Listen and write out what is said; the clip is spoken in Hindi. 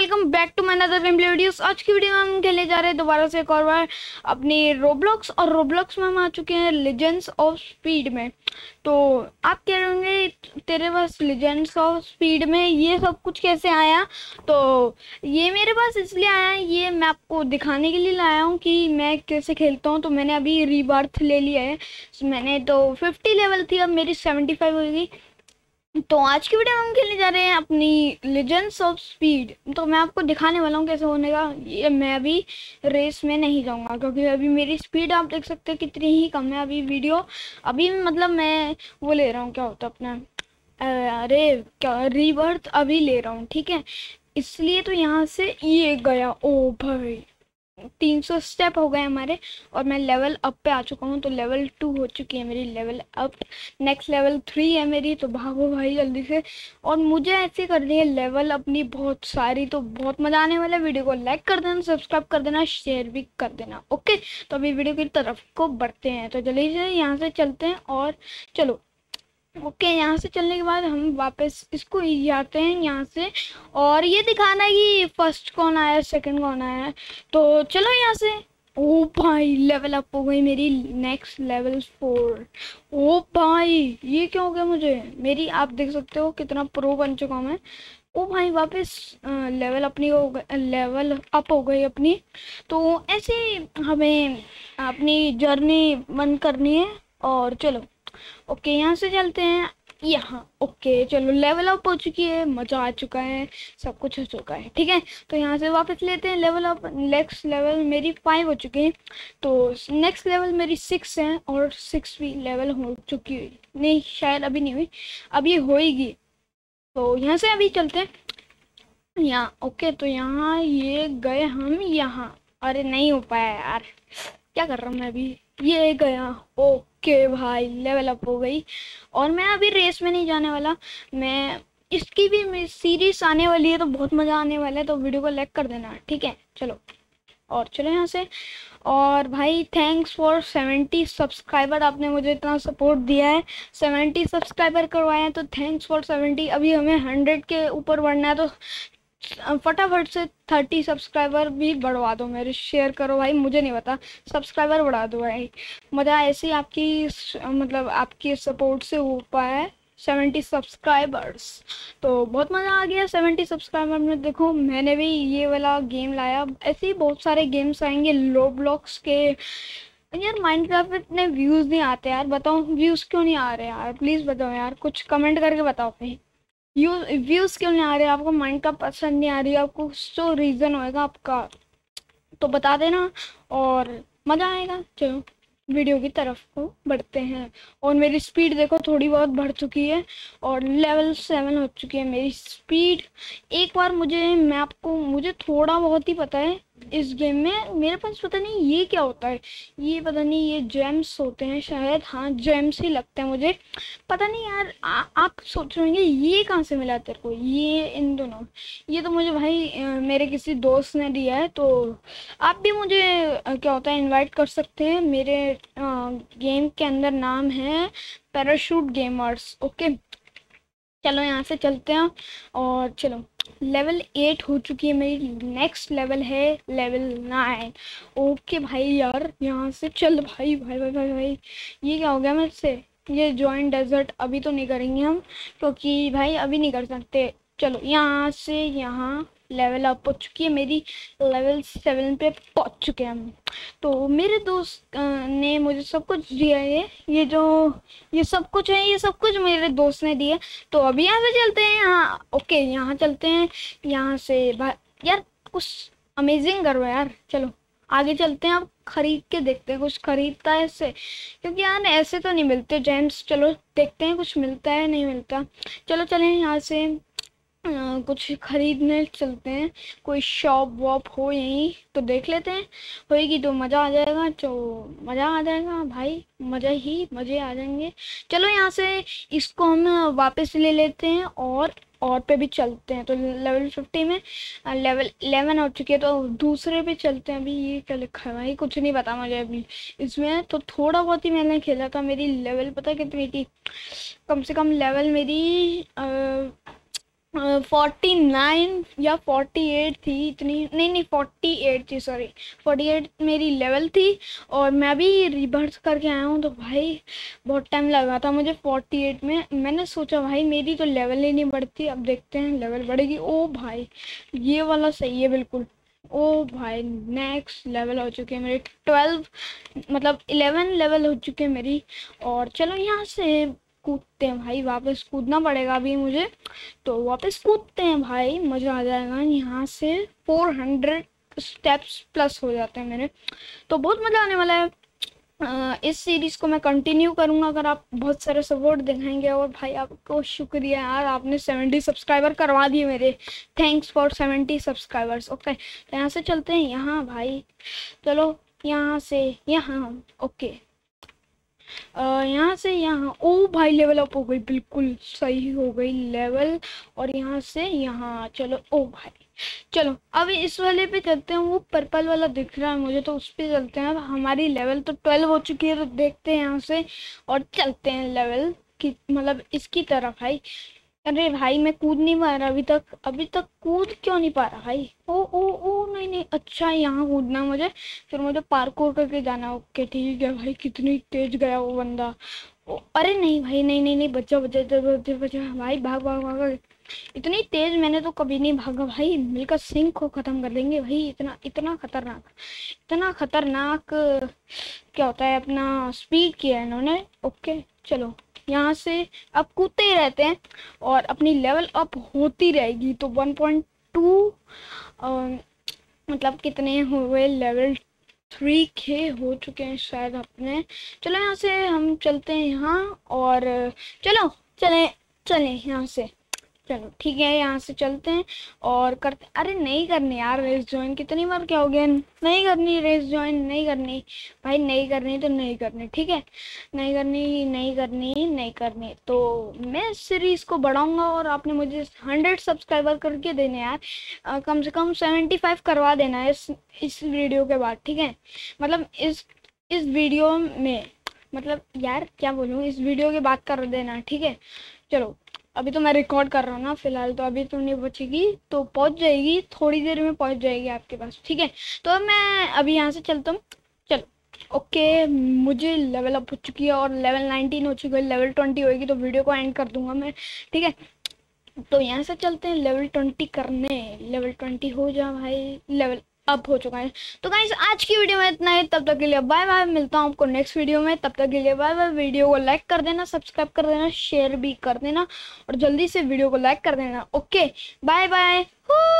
Welcome back to my another game play videos. आज की वीडियो में हम खेलने जा रहे हैं दोबारा से एक और बार अपनी रोब्लॉक्स। और रोब्लॉक्स में हम आ चुके हैं लीजेंड्स ऑफ स्पीड में। तो आप कह रहे होंगे तेरे पास लीजेंड्स ऑफ स्पीड में ये सब कुछ कैसे आया। तो ये मेरे पास इसलिए आया है, ये मैं आपको दिखाने के लिए लाया हूँ कि मैं कैसे खेलता हूँ। तो मैंने अभी रीबर्थ ले लिया है। मैंने तो 50 लेवल थी, अब मेरी 75 हो गई। तो आज की वीडियो में हम खेलने जा रहे हैं अपनी लेजेंड्स ऑफ स्पीड। तो मैं आपको दिखाने वाला हूँ कैसे होने का। ये मैं अभी रेस में नहीं जाऊँगा क्योंकि अभी मेरी स्पीड आप देख सकते हैं कितनी ही कम है। अभी मतलब मैं वो ले रहा हूँ, क्या होता है अपना, अरे क्या, रीबर्थ अभी ले रहा हूँ, ठीक है। इसलिए तो यहाँ से ये गया, ओ भाई 300 स्टेप हो गए हमारे और मैं लेवल अप पे आ चुका हूँ। तो लेवल 2 हो चुकी है मेरी, लेवल अप। नेक्स्ट लेवल 3 है मेरी। तो भागो भाई जल्दी से। और मुझे ऐसे करनी है लेवल अपनी बहुत सारी। तो बहुत मज़ा आने वाला है। वीडियो को लाइक कर देना, सब्सक्राइब कर देना, शेयर भी कर देना। ओके, तो अभी वीडियो की तरफ को बढ़ते हैं। तो जल्दी से यहाँ से चलते हैं और चलो। ओके, यहाँ से चलने के बाद हम वापस इसको जाते हैं यहाँ से। और ये दिखाना है कि फर्स्ट कौन आया, सेकंड कौन आया। तो चलो यहाँ से। ओ भाई लेवल अप हो गई मेरी, नेक्स्ट लेवल 4। ओ भाई ये क्या हो गया मुझे, मेरी आप देख सकते हो कितना प्रो बन चुका हूँ मैं। ओ भाई वापस लेवल अपनी हो गई, लेवल अप हो गई अपनी। तो ऐसे हमें अपनी जर्नी बंद करनी है। और चलो ओके, यहाँ से चलते हैं यहाँ। ओके चलो, लेवल अप हो चुकी है, मज़ा आ चुका है, सब कुछ हो चुका है, ठीक है। तो यहाँ से वापस लेते हैं लेवल अप। नेक्स्ट लेवल मेरी 5 हो चुकी है। तो नेक्स्ट लेवल मेरी 6 है और 6 भी लेवल हो चुकी है। नहीं शायद अभी नहीं हुई, अभी होएगी। तो यहाँ से अभी चलते हैं यहाँ। ओके, तो यहाँ ये गए हम यहाँ। अरे नहीं हो पाया यार, क्या कर रहा हूँ मैं अभी। ये गया। ओके भाई लेवल अप हो गई। और मैं अभी रेस में नहीं जाने वाला, मैं इसकी भी सीरीज आने वाली है तो बहुत मज़ा आने वाला है। तो वीडियो को लाइक कर देना, ठीक है। चलो और चलो यहाँ से। और भाई थैंक्स फॉर 70 सब्सक्राइबर, आपने मुझे इतना सपोर्ट दिया है। 70 सब्सक्राइबर करवाए हैं तो थैंक्स फॉर 70। अभी हमें 100 के ऊपर बढ़ना है तो फटाफट से 30 सब्सक्राइबर भी बढ़वा दो मेरे। शेयर करो भाई, मुझे नहीं पता, सब्सक्राइबर बढ़ा दो भाई। मज़ा ऐसे ही आपकी मतलब आपकी सपोर्ट से हो पाया है 70 सब्सक्राइबर्स। तो बहुत मज़ा आ गया 70 सब्सक्राइबर में। देखो मैंने भी ये वाला गेम लाया, ऐसे ही बहुत सारे गेम्स आएंगे रोब्लॉक्स के। यार माइनक्राफ्ट में इतने व्यूज़ नहीं आते यार, बताओ व्यूज़ क्यों नहीं आ रहे यार, प्लीज़ बताओ यार, कुछ कमेंट करके बताओ भाई। व्यूज़ क्यों नहीं आ रहे, आपको माइनक्राफ्ट पसंद नहीं आ रही, आपको जो रीज़न होएगा आपका तो बता देना और मज़ा आएगा। चलो वीडियो की तरफ को बढ़ते हैं। और मेरी स्पीड देखो थोड़ी बहुत बढ़ चुकी है और लेवल 7 हो चुकी है मेरी स्पीड। एक बार मुझे थोड़ा बहुत ही पता है इस गेम में। मेरे पास पता नहीं ये क्या होता है, ये पता नहीं, ये जेम्स होते हैं शायद, हाँ जेम्स ही लगते हैं मुझे, पता नहीं यार। आप सोच रहे होंगे ये कहाँ से मिला तेरे को, ये इन दोनों, ये तो मुझे भाई मेरे किसी दोस्त ने दिया है। तो आप भी मुझे क्या होता है इनवाइट कर सकते हैं। मेरे गेम के अंदर नाम है पैराशूट गेमर्स। ओके चलो यहाँ से चलते हैं। और चलो लेवल 8 हो चुकी है मेरी, नेक्स्ट लेवल है लेवल 9। ओके भाई यार यहाँ से चल भाई भाई भाई भाई भाई, ये क्या हो गया मेरे से। ये जॉइन डेजर्ट अभी तो नहीं करेंगे हम क्योंकि भाई अभी नहीं कर सकते। चलो यहाँ से यहाँ लेवल अप हो चुकी है मेरी, लेवल 7 पे पहुँच चुके हैं हम। तो मेरे दोस्त ने मुझे सब कुछ दिया है, ये सब कुछ है, ये सब कुछ मेरे दोस्त ने दिया। तो अभी यहाँ से चलते हैं यहाँ। ओके यहाँ चलते हैं यहाँ से यार कुछ अमेजिंग करो यार। चलो आगे चलते हैं, अब खरीद के देखते हैं कुछ खरीदता है इससे, क्योंकि यार ऐसे तो नहीं मिलते जेम्स। चलो देखते हैं कुछ मिलता है नहीं मिलता। चलो चलें यहाँ से कुछ खरीदने चलते हैं, कोई शॉप वॉप हो यहीं तो देख लेते हैं, होएगी तो मज़ा आ जाएगा। तो मज़ा आ जाएगा भाई, मज़े आ जाएंगे। चलो यहाँ से इसको हम वापस ले लेते हैं और पे भी चलते हैं। तो लेवल 50 में लेवल 11 हो चुकी है। तो दूसरे पे चलते हैं। अभी ये क्या लिखा है भाई, कुछ नहीं पता मुझे अभी इसमें। तो थोड़ा बहुत ही मैंने खेला था, मेरी लेवल पता कितनी थी, कम से कम लेवल मेरी 49 या 48 थी, इतनी नहीं नहीं 48 थी, सॉरी 48 मेरी लेवल थी। और मैं भी रिबर्थ करके आया हूँ, तो भाई बहुत टाइम लगा था मुझे 48 में। मैंने सोचा भाई मेरी तो लेवल ही नहीं बढ़ती, अब देखते हैं लेवल बढ़ेगी। ओ भाई ये वाला सही है बिल्कुल। ओ भाई नेक्स्ट लेवल हो चुके हैं मेरे 12, मतलब 11 लेवल हो चुके हैं मेरी। और चलो यहाँ से कूदते हैं भाई, वापस कूदना पड़ेगा अभी मुझे, तो वापस कूदते हैं भाई, मज़ा आ जाएगा। यहाँ से 400 स्टेप्स प्लस हो जाते हैं मेरे, तो बहुत मज़ा आने वाला है। इस सीरीज़ को मैं कंटिन्यू करूँगा अगर आप बहुत सारे सपोर्ट दिखाएंगे। और भाई आपको शुक्रिया यार, आपने 70 सब्सक्राइबर करवा दिए मेरे, थैंक्स फॉर 70 सब्सक्राइबर्स। ओके तो यहाँ से चलते हैं यहाँ भाई, चलो यहाँ से यहाँ, ओके यहाँ से यहाँ। ओ भाई लेवल अप हो गई, बिल्कुल सही हो गई लेवल। और यहाँ से यहाँ चलो, ओ भाई चलो अब इस वाले पे चलते हैं, वो पर्पल वाला दिख रहा है मुझे, तो उस पे चलते हैं। अब हमारी लेवल तो 12 हो चुकी है, तो देखते हैं यहाँ से और चलते हैं लेवल की, मतलब इसकी तरफ भाई। अरे भाई मैं कूद नहीं पा रहा अभी तक कूद क्यों नहीं पा रहा भाई। ओ ओ ओ नहीं नहीं, अच्छा यहाँ कूदना है मुझे, फिर मुझे पार्कोर करके जाना। ओके ठीक है भाई, कितनी तेज गया वो बंदा। ओ अरे नहीं भाई, नहीं नहीं नहीं, बच्चा बच्चा बच्चा बच्चा भाई, भाग भाग भाग। इतनी तेज मैंने तो कभी नहीं भागा भाई, मिलकर सिंह को खत्म कर देंगे भाई। इतना इतना खतरनाक, इतना खतरनाक क्या होता है, अपना स्पीड किया है इन्होंने। ओके चलो यहाँ से अब कूदते ही रहते हैं और अपनी लेवल अप होती रहेगी। तो 1.2 मतलब कितने हुए, लेवल 3 के हो चुके हैं शायद अपने। चलो यहाँ से हम चलते हैं यहाँ, और चलो चले चले यहाँ से, चलो ठीक है यहाँ से चलते हैं और करते। अरे नहीं करनी यार रेस ज्वाइन, कितनी बार क्या हो गया, नहीं करनी रेस ज्वाइन, नहीं करनी भाई, नहीं करनी तो नहीं करनी, ठीक है नहीं करनी नहीं करनी नहीं करनी। तो मैं सीरीज को बढ़ाऊंगा और आपने मुझे 100 सब्सक्राइबर करके देने यार, कम से कम 75 करवा देना है इस वीडियो के बाद, ठीक है मतलब इस वीडियो में, मतलब यार क्या बोलूँ, इस वीडियो के बाद कर देना, ठीक है। चलो अभी तो मैं रिकॉर्ड कर रहा हूँ ना फिलहाल, तो अभी तो नहीं बचेगी, तो पहुँच जाएगी थोड़ी देर में, पहुँच जाएगी आपके पास, ठीक है। तो मैं अभी यहाँ से चलता हूँ, चलो ओके। मुझे लेवल अप हो चुकी है और लेवल 19 हो चुकी है, लेवल 20 होगी तो वीडियो को एंड कर दूंगा मैं, ठीक है। तो यहाँ से चलते हैं लेवल 20 करने, लेवल 20 हो जा भाई, लेवल अप हो चुका है। तो गाइस आज की वीडियो में इतना ही, तब तक के लिए बाय बाय, मिलता हूँ आपको नेक्स्ट वीडियो में, तब तक के लिए बाय बाय। वीडियो को लाइक कर देना, सब्सक्राइब कर देना, शेयर भी कर देना और जल्दी से वीडियो को लाइक कर देना। Okay bye bye.